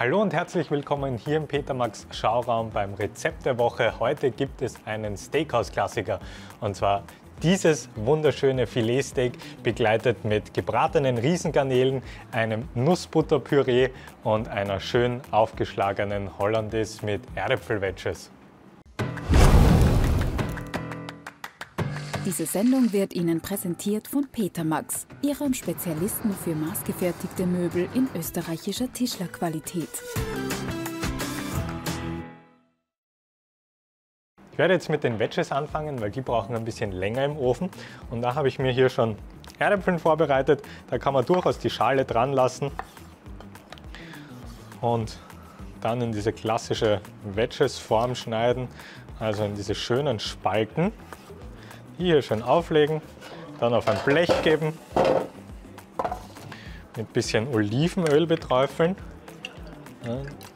Hallo und herzlich willkommen hier im Peter Max Schauraum beim Rezept der Woche. Heute gibt es einen Steakhouse-Klassiker und zwar dieses wunderschöne Filetsteak begleitet mit gebratenen Riesengarnelen, einem Nussbutterpüree und einer schön aufgeschlagenen Hollandaise mit Erdäpfel-Wedges. Diese Sendung wird Ihnen präsentiert von Peter Max, Ihrem Spezialisten für maßgefertigte Möbel in österreichischer Tischlerqualität. Ich werde jetzt mit den Wedges anfangen, weil die brauchen ein bisschen länger im Ofen. Und da habe ich mir hier schon Erdäpfel vorbereitet. Da kann man durchaus die Schale dran lassen und dann in diese klassische Wedges-Form schneiden, also in diese schönen Spalten. Hier schön auflegen, dann auf ein Blech geben, mit ein bisschen Olivenöl beträufeln, ja,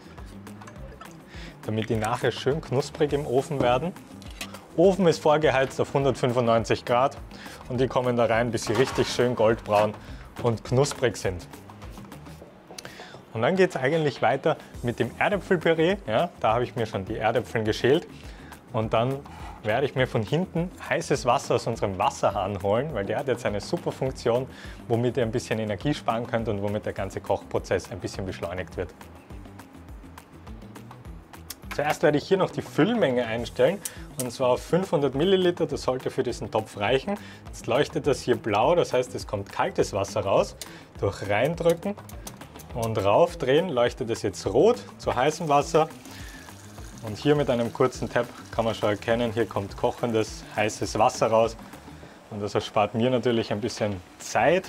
damit die nachher schön knusprig im Ofen werden. Ofen ist vorgeheizt auf 195 Grad und die kommen da rein, bis sie richtig schön goldbraun und knusprig sind. Und dann geht es eigentlich weiter mit dem Erdäpfelpüree. Ja, da habe ich mir schon die Erdäpfel geschält und dann werde ich mir von hinten heißes Wasser aus unserem Wasserhahn holen, weil der hat jetzt eine super Funktion, womit ihr ein bisschen Energie sparen könnt und womit der ganze Kochprozess ein bisschen beschleunigt wird. Zuerst werde ich hier noch die Füllmenge einstellen und zwar auf 500 Milliliter, das sollte für diesen Topf reichen. Jetzt leuchtet das hier blau, das heißt es kommt kaltes Wasser raus. Durch reindrücken und raufdrehen leuchtet es jetzt rot zu heißem Wasser. Und hier mit einem kurzen Tab kann man schon erkennen, hier kommt kochendes, heißes Wasser raus. Und das erspart mir natürlich ein bisschen Zeit.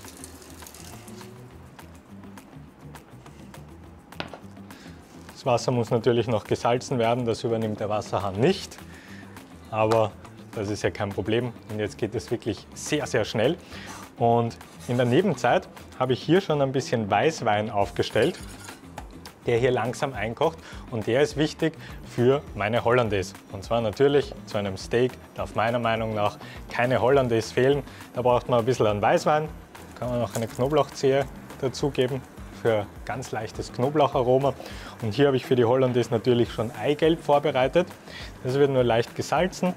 Das Wasser muss natürlich noch gesalzen werden, das übernimmt der Wasserhahn nicht. Aber das ist ja kein Problem. Und jetzt geht es wirklich sehr, sehr schnell. Und in der Nebenzeit habe ich hier schon ein bisschen Weißwein aufgestellt, der hier langsam einkocht und der ist wichtig für meine Hollandaise. Und zwar natürlich zu einem Steak darf meiner Meinung nach keine Hollandaise fehlen. Da braucht man ein bisschen an Weißwein, kann man noch eine Knoblauchzehe dazugeben für ganz leichtes Knoblaucharoma. Und hier habe ich für die Hollandaise natürlich schon Eigelb vorbereitet. Das wird nur leicht gesalzen.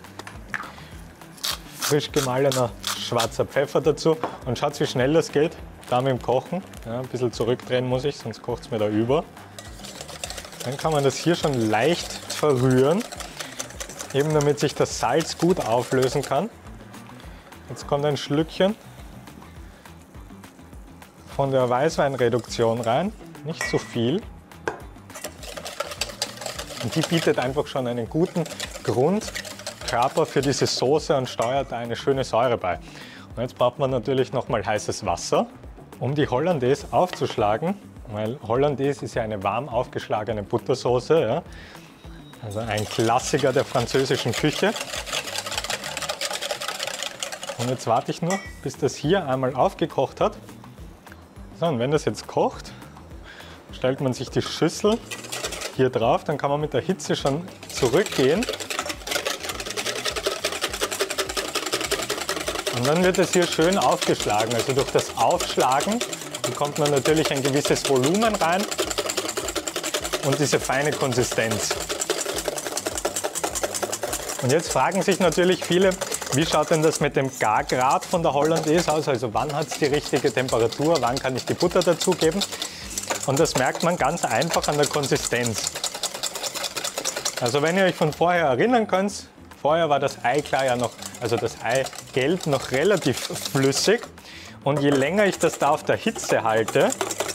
Frisch gemahlener schwarzer Pfeffer dazu und schaut, wie schnell das geht. Da mit dem Kochen, ja, ein bisschen zurückdrehen muss ich, sonst kocht es mir da über. Dann kann man das hier schon leicht verrühren, eben damit sich das Salz gut auflösen kann. Jetzt kommt ein Schlückchen von der Weißweinreduktion rein, nicht so viel. Und die bietet einfach schon einen guten Grundkörper für diese Soße und steuert da eine schöne Säure bei. Und jetzt braucht man natürlich nochmal heißes Wasser, um die Hollandaise aufzuschlagen, weil Hollandaise ist ja eine warm aufgeschlagene Buttersoße, ja? Also ein Klassiker der französischen Küche. Und jetzt warte ich nur, bis das hier einmal aufgekocht hat. So, und wenn das jetzt kocht, stellt man sich die Schüssel hier drauf, dann kann man mit der Hitze schon zurückgehen. Und dann wird es hier schön aufgeschlagen. Also durch das Aufschlagen bekommt man natürlich ein gewisses Volumen rein und diese feine Konsistenz. Und jetzt fragen sich natürlich viele, wie schaut denn das mit dem Gargrad von der Hollandaise aus? Also wann hat es die richtige Temperatur, wann kann ich die Butter dazugeben? Und das merkt man ganz einfach an der Konsistenz. Also wenn ihr euch von vorher erinnern könnt, vorher war das Eiklar ja noch, also das Eigelb noch relativ flüssig und je länger ich das da auf der Hitze halte,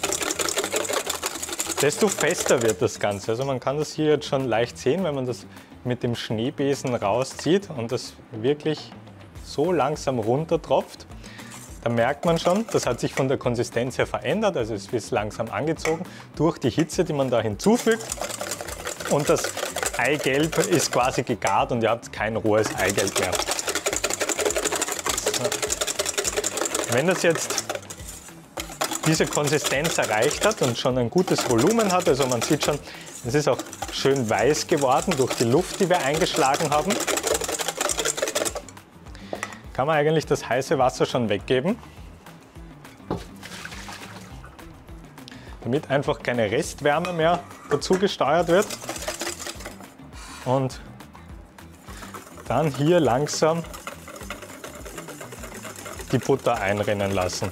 desto fester wird das Ganze. Also man kann das hier jetzt schon leicht sehen, wenn man das mit dem Schneebesen rauszieht und das wirklich so langsam runtertropft. Da merkt man schon, das hat sich von der Konsistenz her verändert, also es wird langsam angezogen durch die Hitze, die man da hinzufügt. Und das Eigelb ist quasi gegart und ihr habt kein rohes Eigelb mehr. So. Wenn das jetzt diese Konsistenz erreicht hat und schon ein gutes Volumen hat, also man sieht schon, es ist auch schön weiß geworden durch die Luft, die wir eingeschlagen haben, kann man eigentlich das heiße Wasser schon weggeben. damit einfach keine Restwärme mehr dazu gesteuert wird. Und dann hier langsam die Butter einrinnen lassen.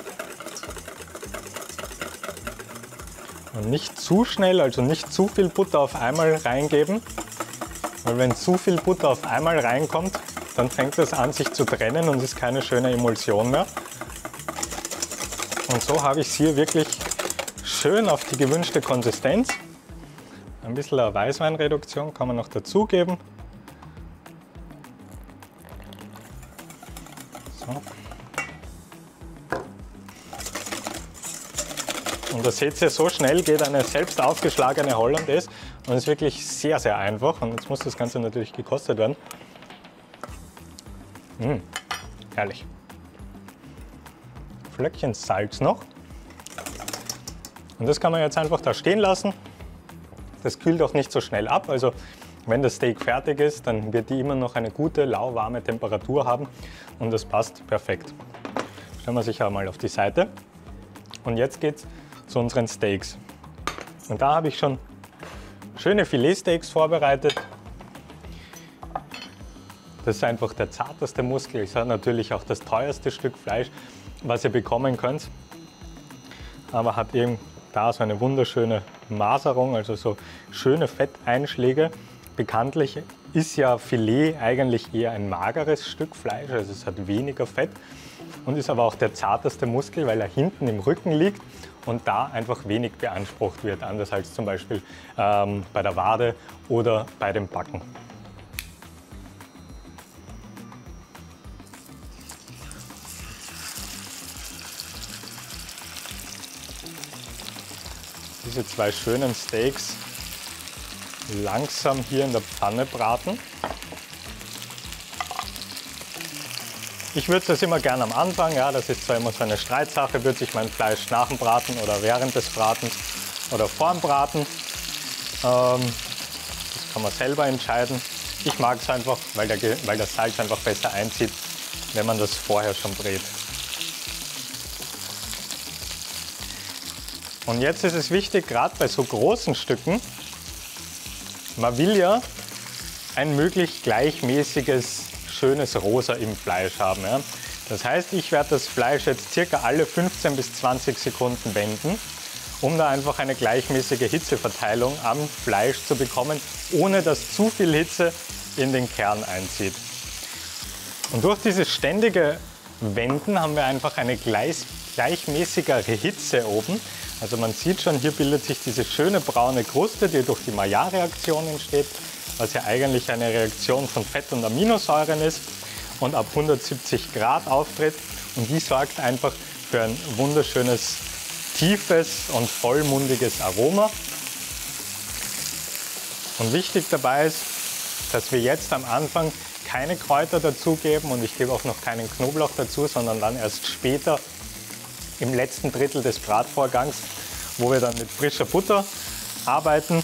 Und nicht zu schnell, also nicht zu viel Butter auf einmal reingeben, weil wenn zu viel Butter auf einmal reinkommt, dann fängt das an sich zu trennen und ist keine schöne Emulsion mehr. Und so habe ich es hier wirklich schön auf die gewünschte Konsistenz. Ein bisschen Weißweinreduktion kann man noch dazugeben. So. Und da seht ihr, so schnell geht eine selbst aufgeschlagene Hollandaise und ist wirklich sehr, sehr einfach. Und jetzt muss das Ganze natürlich gekostet werden. Herrlich. Flöckchen Salz noch. Und das kann man jetzt einfach da stehen lassen. Das kühlt auch nicht so schnell ab. Also wenn das Steak fertig ist, dann wird die immer noch eine gute, lauwarme Temperatur haben. Und das passt perfekt. Stellen wir sicher mal auf die Seite. Und jetzt geht's zu unseren Steaks. Und da habe ich schon schöne Filetsteaks vorbereitet. Das ist einfach der zarteste Muskel. Ist natürlich auch das teuerste Stück Fleisch, was ihr bekommen könnt. Aber hat eben da so eine wunderschöne Maserung, also so schöne Fetteinschläge. Bekanntlich ist ja Filet eigentlich eher ein mageres Stück Fleisch, also es hat weniger Fett und ist aber auch der zarteste Muskel, weil er hinten im Rücken liegt und da einfach wenig beansprucht wird, anders als zum Beispiel bei der Wade oder bei dem Backen. Diese zwei schönen Steaks langsam hier in der Pfanne braten. Ich würze das immer gerne am Anfang, ja, das ist zwar immer so eine Streitsache, würze ich mein Fleisch nach dem Braten oder während des Bratens oder vor dem Braten. Das kann man selber entscheiden. Ich mag es einfach, weil das Salz einfach besser einzieht, wenn man das vorher schon brät. Und jetzt ist es wichtig, gerade bei so großen Stücken, man will ja ein möglichst gleichmäßiges, schönes Rosa im Fleisch haben. Ja. Das heißt, ich werde das Fleisch jetzt circa alle 15 bis 20 Sekunden wenden, um da einfach eine gleichmäßige Hitzeverteilung am Fleisch zu bekommen, ohne dass zu viel Hitze in den Kern einzieht. Und durch dieses ständige Wenden haben wir einfach eine gleichmäßigere Hitze oben. Also man sieht schon, hier bildet sich diese schöne braune Kruste, die durch die Maillard-Reaktion entsteht, was ja eigentlich eine Reaktion von Fett und Aminosäuren ist und ab 170 Grad auftritt. Und die sorgt einfach für ein wunderschönes, tiefes und vollmundiges Aroma. Und wichtig dabei ist, dass wir jetzt am Anfang keine Kräuter dazugeben und ich gebe auch noch keinen Knoblauch dazu, sondern dann erst später im letzten Drittel des Bratvorgangs, wo wir dann mit frischer Butter arbeiten,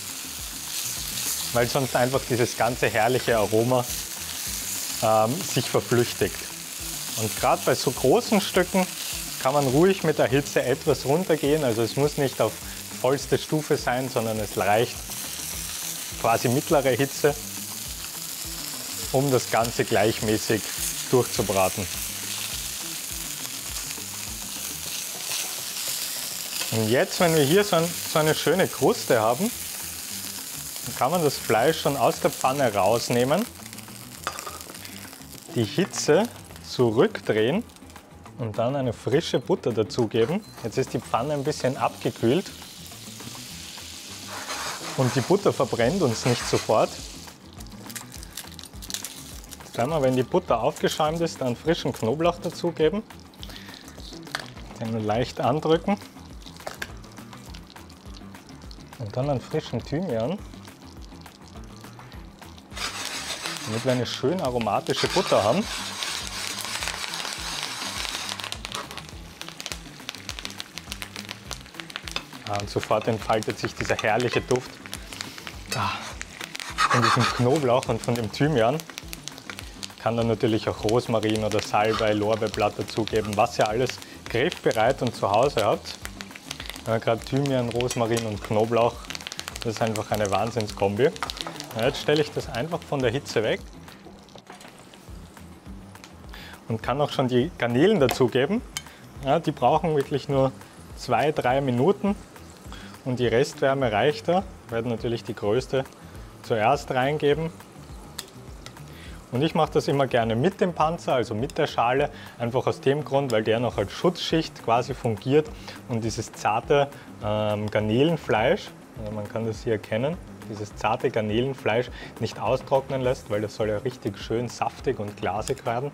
weil sonst einfach dieses ganze herrliche Aroma sich verflüchtigt. Und gerade bei so großen Stücken kann man ruhig mit der Hitze etwas runtergehen, also es muss nicht auf vollste Stufe sein, sondern es reicht quasi mittlere Hitze, um das Ganze gleichmäßig durchzubraten. Und jetzt, wenn wir hier so eine schöne Kruste haben, dann kann man das Fleisch schon aus der Pfanne rausnehmen, die Hitze zurückdrehen und dann eine frische Butter dazugeben. Jetzt ist die Pfanne ein bisschen abgekühlt und die Butter verbrennt uns nicht sofort. Dann, wenn die Butter aufgeschäumt ist, dann frischen Knoblauch dazugeben, den leicht andrücken. Und dann einen frischen Thymian, damit wir eine schön aromatische Butter haben. Und sofort entfaltet sich dieser herrliche Duft von diesem Knoblauch und von dem Thymian. Kann dann natürlich auch Rosmarin oder Salbei, Lorbeerblatt dazugeben, was ihr alles griffbereit und zu Hause habt. Gerade Thymian, Rosmarin und Knoblauch, das ist einfach eine Wahnsinnskombi. Jetzt stelle ich das einfach von der Hitze weg und kann auch schon die Garnelen dazugeben. Ja, die brauchen wirklich nur 2-3 Minuten und die Restwärme reicht da. Ich werde natürlich die größte zuerst reingeben. Und ich mache das immer gerne mit dem Panzer, also mit der Schale, einfach aus dem Grund, weil der noch als Schutzschicht quasi fungiert und dieses zarte Garnelenfleisch, man kann das hier erkennen, dieses zarte Garnelenfleisch nicht austrocknen lässt, weil das soll ja richtig schön saftig und glasig werden.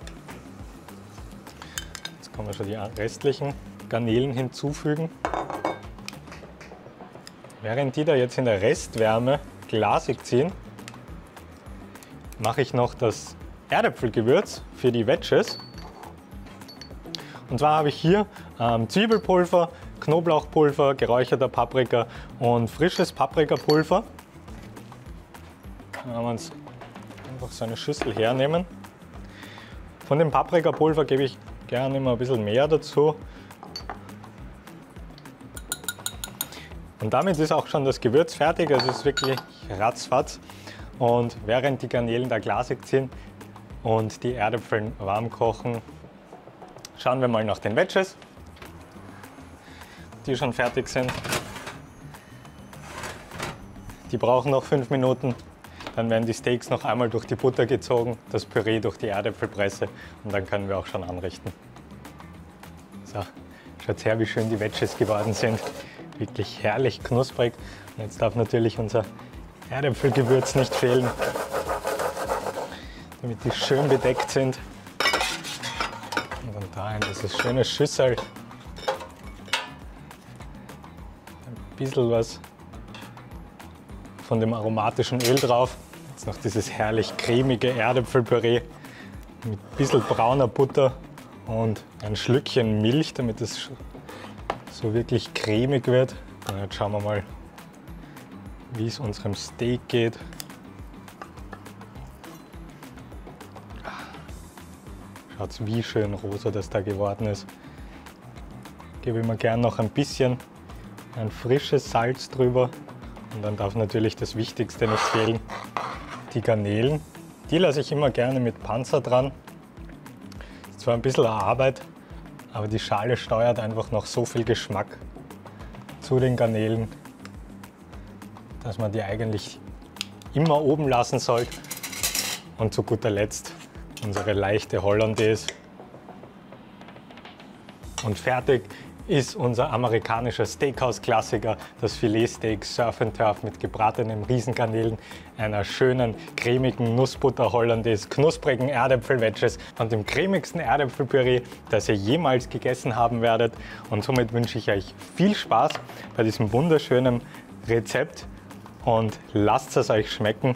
Jetzt können wir schon die restlichen Garnelen hinzufügen. Während die da jetzt in der Restwärme glasig ziehen, mache ich noch das Erdäpfelgewürz für die Wedges. Und zwar habe ich hier Zwiebelpulver, Knoblauchpulver, geräucherter Paprika und frisches Paprikapulver. Dann haben wir uns einfach so eine Schüssel hernehmen. Von dem Paprikapulver gebe ich gerne immer ein bisschen mehr dazu. Und damit ist auch schon das Gewürz fertig, also es ist wirklich ratzfatz. Und während die Garnelen da glasig ziehen und die Erdäpfel warm kochen, schauen wir mal nach den Wedges, die schon fertig sind. Die brauchen noch 5 Minuten. Dann werden die Steaks noch einmal durch die Butter gezogen, das Püree durch die Erdäpfelpresse und dann können wir auch schon anrichten. So, schaut her, wie schön die Wedges geworden sind. Wirklich herrlich knusprig. Und jetzt darf natürlich unser Erdäpfelgewürz nicht fehlen, damit die schön bedeckt sind. Und dann da in dieses schöne Schüssel ein bisschen was von dem aromatischen Öl drauf. Jetzt noch dieses herrlich cremige Erdäpfelpüree mit ein bisschen brauner Butter und ein Schlückchen Milch, damit es so wirklich cremig wird. Und jetzt schauen wir mal, wie es unserem Steak geht. Schaut, wie schön rosa das da geworden ist. Ich gebe immer gern noch ein bisschen ein frisches Salz drüber. Und dann darf natürlich das Wichtigste nicht fehlen, die Garnelen. Die lasse ich immer gerne mit Panzer dran. Ist zwar ein bisschen Arbeit, aber die Schale steuert einfach noch so viel Geschmack zu den Garnelen, dass man die eigentlich immer oben lassen sollte. Und zu guter Letzt unsere leichte Hollandaise. Und fertig ist unser amerikanischer Steakhouse-Klassiker, das Filetsteak Surf and Turf mit gebratenen Riesengarnelen, einer schönen, cremigen Nussbutter-Hollandaise, knusprigen Erdäpfel-Wedges und dem cremigsten Erdäpfelpüree, das ihr jemals gegessen haben werdet. Und somit wünsche ich euch viel Spaß bei diesem wunderschönen Rezept und lasst es euch schmecken,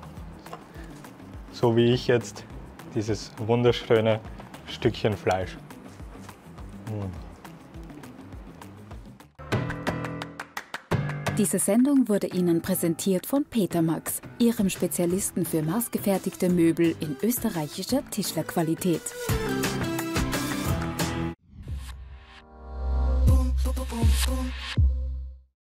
so wie ich jetzt dieses wunderschöne Stückchen Fleisch. Diese Sendung wurde Ihnen präsentiert von Petermax, Ihrem Spezialisten für maßgefertigte Möbel in österreichischer Tischlerqualität.